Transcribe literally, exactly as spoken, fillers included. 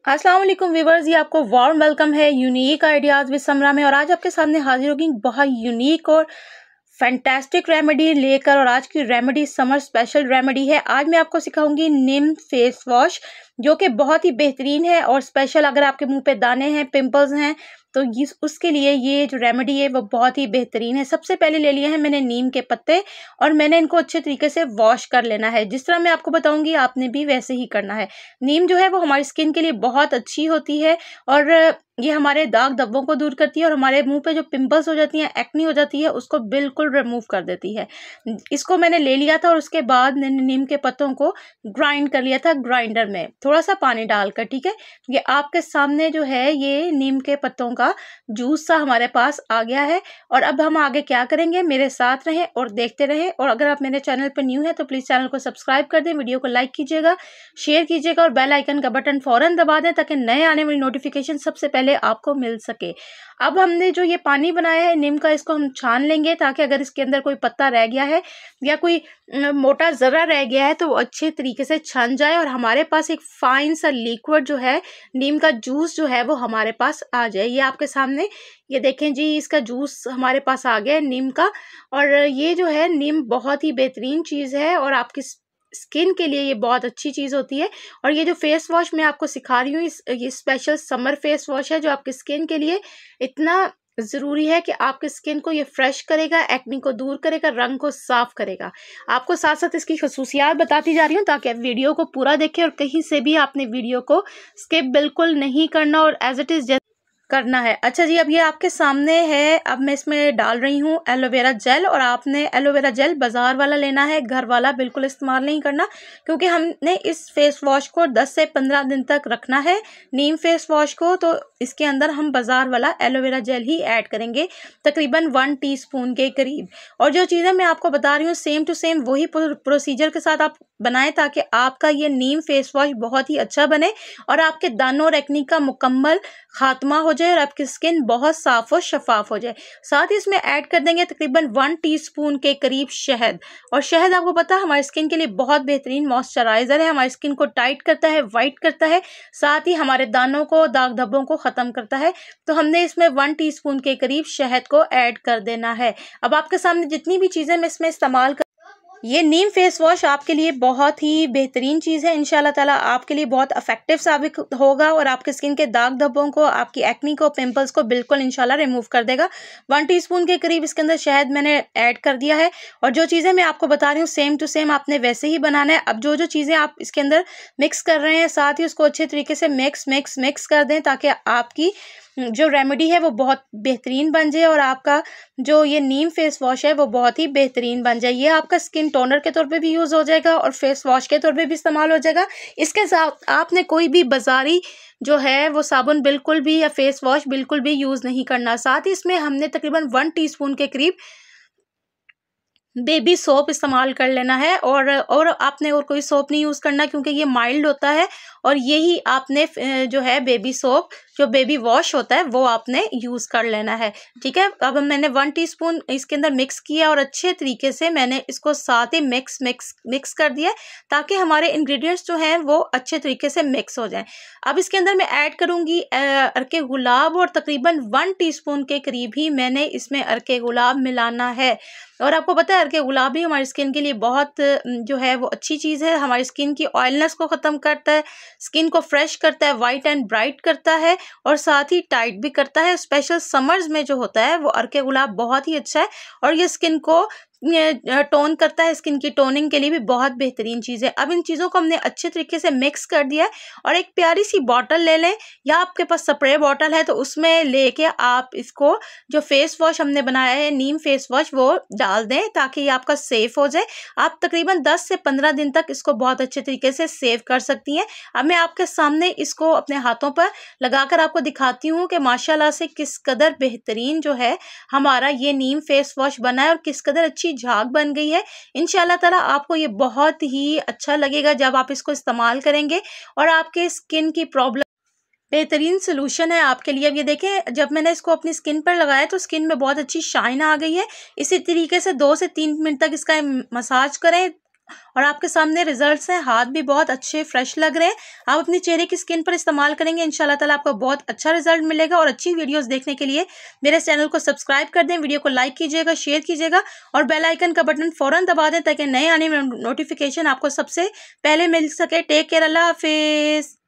अस्सलाम वालेकुम व्यूवर्स, ये आपको वार्म वेलकम है यूनिक आइडियाज़ विद समरा में। और आज आपके सामने हाजिर होगी बहुत यूनिक और फैंटास्टिक रेमेडी लेकर। और आज की रेमेडी समर स्पेशल रेमेडी है। आज मैं आपको सिखाऊंगी नीम फेस वॉश, जो कि बहुत ही बेहतरीन है और स्पेशल। अगर आपके मुंह पे दाने हैं, पिंपल्स हैं, तो इस उसके लिए ये जो रेमेडी है वो बहुत ही बेहतरीन है। सबसे पहले ले लिए हैं मैंने नीम के पत्ते और मैंने इनको अच्छे तरीके से वॉश कर लेना है। जिस तरह मैं आपको बताऊंगी आपने भी वैसे ही करना है। नीम जो है वो हमारी स्किन के लिए बहुत अच्छी होती है और ये हमारे दाग धब्बों को दूर करती है और हमारे मुंह पे जो पिंपल्स हो जाती हैं, एक्नी हो जाती है, उसको बिल्कुल रिमूव कर देती है। इसको मैंने ले लिया था और उसके बाद मैंने नीम के पत्तों को ग्राइंड कर लिया था ग्राइंडर में, थोड़ा सा पानी डालकर। ठीक है, ये आपके सामने जो है ये नीम के पत्तों का जूस सा हमारे पास आ गया है। और अब हम आगे क्या करेंगे, मेरे साथ रहें और देखते रहें। और अगर आप मेरे चैनल पर न्यू है तो प्लीज चैनल को सब्सक्राइब कर दें, वीडियो को लाइक कीजिएगा, शेयर कीजिएगा और बेल आइकन का बटन फौरन दबा दें ताकि नए आने वाली नोटिफिकेशन सबसे पहले आपको मिल सके। अब हमने जो ये पानी बनाया है नीम का, इसको हम छान लेंगे ताकि अगर इसके अंदर कोई पत्ता रह गया है या कोई मोटा जर्रा रह गया है तो वो अच्छे तरीके से छन जाए और हमारे पास एक फाइन सा लिक्विड जो है नीम का जूस जो है वो हमारे पास आ जाए। ये आपके सामने ये देखें जी, इसका जूस हमारे पास आ गया है नीम का। और ये जो है नीम बहुत ही बेहतरीन चीज़ है और आपकी स्किन के लिए ये बहुत अच्छी चीज़ होती है। और ये जो फेस वॉश मैं आपको सिखा रही हूँ, इस ये स्पेशल समर फेस वॉश है जो आपकी स्किन के लिए इतना ज़रूरी है कि आपकी स्किन को ये फ्रेश करेगा, एक्नी को दूर करेगा, रंग को साफ करेगा। आपको साथ साथ इसकी खसूसियात बताती जा रही हूँ ताकि आप वीडियो को पूरा देखें और कहीं से भी आपने वीडियो को स्किप बिल्कुल नहीं करना और एज इट इज़ करना है। अच्छा जी, अब ये आपके सामने है। अब मैं इसमें डाल रही हूँ एलोवेरा जेल और आपने एलोवेरा जेल बाजार वाला लेना है, घर वाला बिल्कुल इस्तेमाल नहीं करना, क्योंकि हमने इस फेस वॉश को दस से पंद्रह दिन तक रखना है नीम फेस वॉश को। तो इसके अंदर हम बाजार वाला एलोवेरा जेल ही ऐड करेंगे, तकरीबन वन टीस्पून के करीब। और जो चीज़ें मैं आपको बता रही हूँ सेम टू सेम वही प्रोसीजर के साथ आप बनाएं ताकि आपका ये नीम फेस वॉश बहुत ही अच्छा बने और आपके दानों और एक्नी का मुकम्मल खात्मा हो जाए और आपकी स्किन बहुत साफ और शफाफ हो जाए। साथ ही इसमें ऐड कर देंगे तकरीबन वन टीस्पून के करीब शहद। और शहद आपको पता है हमारी स्किन के लिए बहुत बेहतरीन मॉइस्चराइजर है, हमारी स्किन को टाइट करता है, वाइट करता है, साथ ही हमारे दानों को, दाग धब्बों को ख़त्म करता है। तो हमने इसमें वन टीस्पून के करीब शहद को ऐड कर देना है। अब आपके सामने जितनी भी चीज़ें मैं इसमें इस्तेमाल कर, ये नीम फेस वॉश आपके लिए बहुत ही बेहतरीन चीज़ है। इंशाल्लाह ताला आपके लिए बहुत इफेक्टिव साबित होगा और आपके स्किन के दाग धब्बों को, आपकी एक्नी को, पिंपल्स को बिल्कुल इंशाल्लाह रिमूव कर देगा। वन टीस्पून के करीब इसके अंदर शहद मैंने ऐड कर दिया है और जो चीज़ें मैं आपको बता रही हूँ सेम टू सेम आपने वैसे ही बनाना है। अब जो जो चीज़ें आप इसके अंदर मिक्स कर रहे हैं, साथ ही उसको अच्छे तरीके से मिक्स मिक्स मिक्स कर दें ताकि आपकी जो रेमेडी है वो बहुत बेहतरीन बन जाए और आपका जो ये नीम फेस वॉश है वो बहुत ही बेहतरीन बन जाए। ये आपका स्किन टोनर के तौर पे भी यूज़ हो जाएगा और फेस वॉश के तौर पे भी इस्तेमाल हो जाएगा। इसके साथ आपने कोई भी बाजारी जो है वो साबुन बिल्कुल भी या फेस वॉश बिल्कुल भी यूज़ नहीं करना। साथ ही इसमें हमने तकरीबन वन टीस्पून के करीब बेबी सोप इस्तेमाल कर लेना है और और आपने और कोई सोप नहीं यूज़ करना क्योंकि ये माइल्ड होता है। और यही आपने जो है बेबी सोप, जो बेबी वॉश होता है वो आपने यूज़ कर लेना है। ठीक है, अब मैंने वन टीस्पून इसके अंदर मिक्स किया और अच्छे तरीके से मैंने इसको साथ ही मिक्स मिक्स मिक्स कर दिया ताकि हमारे इंग्रेडिएंट्स जो हैं वो अच्छे तरीके से मिक्स हो जाएं। अब इसके अंदर मैं ऐड करूँगी अर्के गुलाब और तकरीबन वन टीस्पून के करीब ही मैंने इसमें अर्के गुलाब मिलाना है। और आपको पता है अर्के गुलाब भी हमारी स्किन के लिए बहुत जो है वो अच्छी चीज़ है, हमारी स्किन की ऑयलनेस को ख़त्म करता है, स्किन को फ्रेश करता है, वाइट एंड ब्राइट करता है और साथ ही टाइट भी करता है। स्पेशल समर्स में जो होता है वो अर्के गुलाब बहुत ही अच्छा है और ये स्किन को टोन करता है, स्किन की टोनिंग के लिए भी बहुत बेहतरीन चीज़ है। अब इन चीज़ों को हमने अच्छे तरीके से मिक्स कर दिया है और एक प्यारी सी बॉटल ले लें या आपके पास स्प्रे बॉटल है तो उसमें लेके आप इसको जो फेस वॉश हमने बनाया है नीम फेस वॉश वो डाल दें ताकि ये आपका सेफ हो जाए। आप तकरीबन दस से पंद्रह दिन तक इसको बहुत अच्छे तरीके से सेव कर सकती हैं। अब मैं आपके सामने इसको अपने हाथों पर लगाकर आपको दिखाती हूँ कि माशाल्लाह से किस कदर बेहतरीन जो है हमारा ये नीम फेस वॉश बना है और किस कदर अच्छी झाग बन गई है। इंशाल्लाह ताला आपको ये बहुत ही अच्छा लगेगा जब आप इसको इस्तेमाल करेंगे और आपके स्किन की प्रॉब्लम बेहतरीन सोल्यूशन है आपके लिए। अब ये देखें, जब मैंने इसको अपनी स्किन पर लगाया तो स्किन में बहुत अच्छी शाइन आ गई है। इसी तरीके से दो से तीन मिनट तक इसका मसाज करें और आपके सामने रिजल्ट्स हैं। हाथ भी बहुत अच्छे फ्रेश लग रहे हैं। आप अपनी चेहरे की स्किन पर इस्तेमाल करेंगे, इंशाल्लाह ताला आपको बहुत अच्छा रिजल्ट मिलेगा। और अच्छी वीडियोस देखने के लिए मेरे चैनल को सब्सक्राइब कर दें, वीडियो को लाइक कीजिएगा, शेयर कीजिएगा और बेल आइकन का बटन फौरन दबा दें ताकि नए आने में नोटिफिकेशन आपको सबसे पहले मिल सके। टेक केयर, अल्लाह हाफिज।